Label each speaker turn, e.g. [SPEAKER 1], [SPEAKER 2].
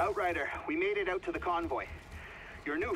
[SPEAKER 1] Outrider, we made it out to the convoy. Your new